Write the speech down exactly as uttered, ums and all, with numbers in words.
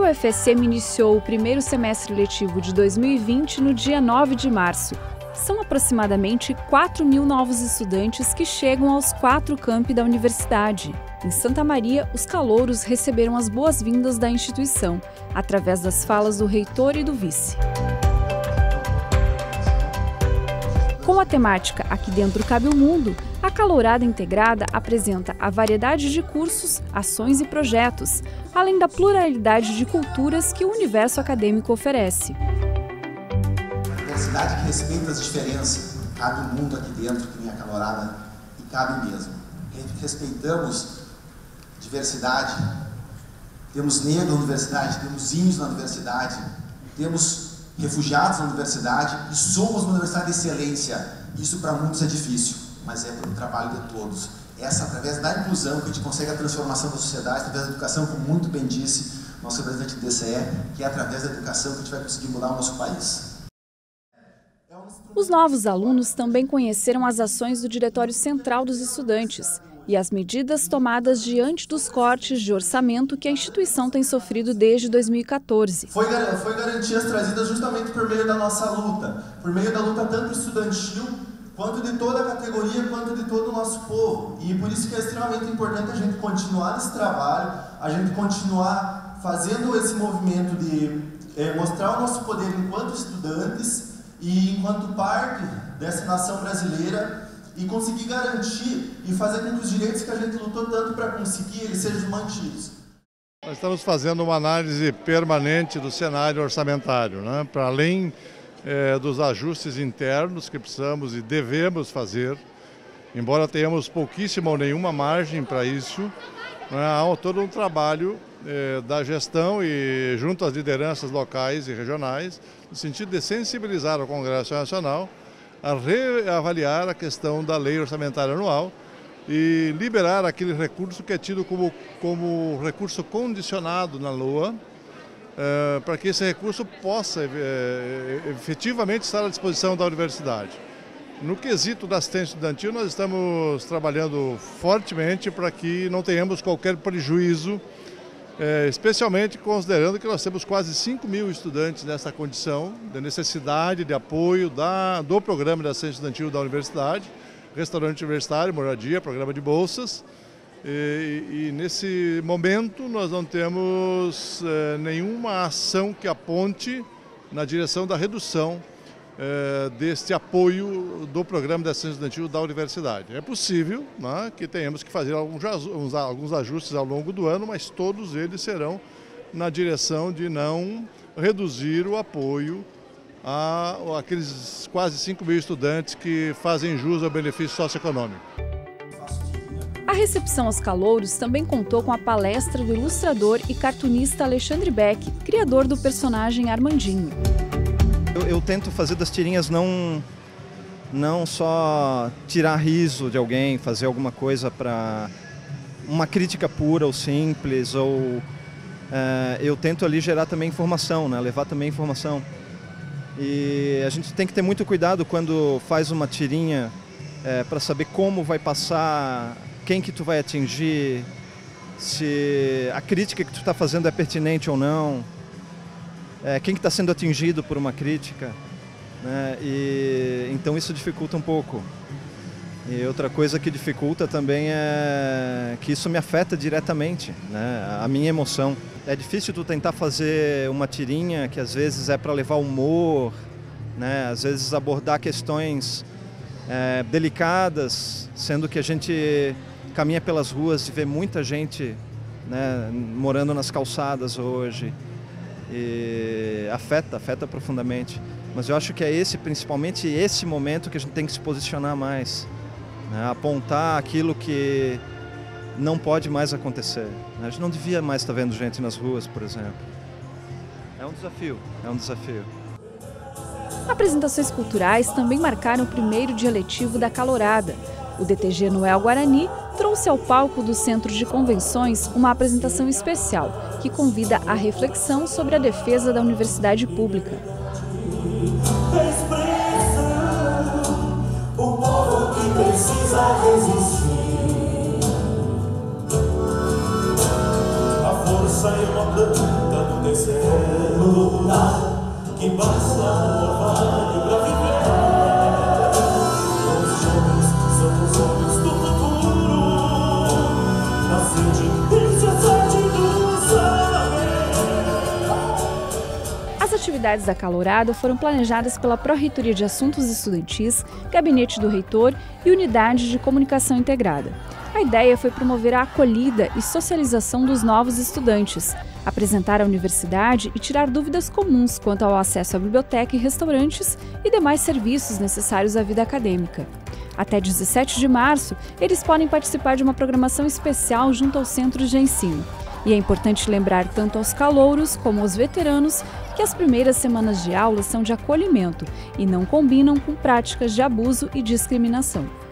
U F S M iniciou o primeiro semestre letivo de dois mil e vinte no dia nove de março. São aproximadamente quatro mil novos estudantes que chegam aos quatro campi da universidade. Em Santa Maria, os calouros receberam as boas-vindas da instituição, através das falas do reitor e do vice. Com a temática Aqui Dentro Cabe o Mundo, a Calourada Integrada apresenta a variedade de cursos, ações e projetos, além da pluralidade de culturas que o universo acadêmico oferece. A diversidade que respeita as diferenças, cabe o mundo aqui dentro, que nem a Calourada, e cabe mesmo. Respeitamos diversidade, temos negros na universidade, temos índios na universidade, temos refugiados na universidade e somos uma universidade de excelência. Isso para muitos é difícil, mas é pelo trabalho de todos. Essa, através da inclusão, que a gente consegue a transformação da sociedade, através da educação, como muito bem disse nosso representante do D C E, que é através da educação que a gente vai conseguir mudar o nosso país. Os novos alunos também conheceram as ações do Diretório Central dos Estudantes e as medidas tomadas diante dos cortes de orçamento que a instituição tem sofrido desde dois mil e quatorze. Foi, foi garantias trazidas justamente por meio da nossa luta, por meio da luta tanto estudantil, quanto de toda a categoria, quanto de todo o nosso povo. E por isso que é extremamente importante a gente continuar nesse trabalho, a gente continuar fazendo esse movimento de é, mostrar o nosso poder enquanto estudantes e enquanto parte dessa nação brasileira, e conseguir garantir e fazer com que os direitos que a gente lutou tanto para conseguir, eles sejam mantidos. Nós estamos fazendo uma análise permanente do cenário orçamentário, né? Para além é, dos ajustes internos que precisamos e devemos fazer, embora tenhamos pouquíssima ou nenhuma margem para isso, né? Há todo um trabalho é, da gestão e junto às lideranças locais e regionais, no sentido de sensibilizar o Congresso Nacional a reavaliar a questão da lei orçamentária anual e liberar aquele recurso que é tido como, como recurso condicionado na L O A, eh, para que esse recurso possa eh, efetivamente estar à disposição da universidade. No quesito da assistência estudantil, nós estamos trabalhando fortemente para que não tenhamos qualquer prejuízo, É, especialmente considerando que nós temos quase cinco mil estudantes nessa condição de necessidade de apoio da, do programa de assistência estudantil da universidade, restaurante universitário, moradia, programa de bolsas. E, e nesse momento nós não temos é, nenhuma ação que aponte na direção da redução é, deste apoio do programa de assistência estudantil da universidade. É possível, né, que tenhamos que fazer alguns, alguns ajustes ao longo do ano, mas todos eles serão na direção de não reduzir o apoio a aqueles quase cinco mil estudantes que fazem jus ao benefício socioeconômico. A recepção aos calouros também contou com a palestra do ilustrador e cartunista Alexandre Beck, criador do personagem Armandinho. Eu, eu tento fazer das tirinhas não, não só tirar riso de alguém, fazer alguma coisa para uma crítica pura ou simples, ou é, eu tento ali gerar também informação, né? Levar também informação. E a gente tem que ter muito cuidado quando faz uma tirinha é, para saber como vai passar, quem que tu vai atingir, se a crítica que tu está fazendo é pertinente ou não. É, quem que está sendo atingido por uma crítica, né? E então isso dificulta um pouco. E outra coisa que dificulta também é que isso me afeta diretamente, né? A minha emoção. É difícil tu tentar fazer uma tirinha que às vezes é para levar humor, né? Às vezes abordar questões é, delicadas, sendo que a gente caminha pelas ruas e vê muita gente, né, morando nas calçadas hoje. E afeta, afeta profundamente. Mas eu acho que é esse, principalmente esse momento que a gente tem que se posicionar mais, né? Apontar aquilo que não pode mais acontecer. A gente não devia mais estar vendo gente nas ruas, por exemplo. É um desafio, é um desafio. Apresentações culturais também marcaram o primeiro dia letivo da Calourada. O D T G Noel Guarani trouxe ao palco do Centro de Convenções uma apresentação especial que convida à reflexão sobre a defesa da universidade pública. O povo que precisa resistir. A força e uma planta do Nesse lugar que basta um orvalho pra viver. Os jovens são os olhos do futuro, na sede e sede do saber. As atividades da Calorada foram planejadas pela Pró-Reitoria de Assuntos Estudantis, Gabinete do Reitor e Unidade de Comunicação Integrada. A ideia foi promover a acolhida e socialização dos novos estudantes, apresentar a universidade e tirar dúvidas comuns quanto ao acesso à biblioteca e restaurantes e demais serviços necessários à vida acadêmica. Até dezessete de março, eles podem participar de uma programação especial junto aos centros de ensino. E é importante lembrar tanto aos calouros como aos veteranos que as primeiras semanas de aula são de acolhimento e não combinam com práticas de abuso e discriminação.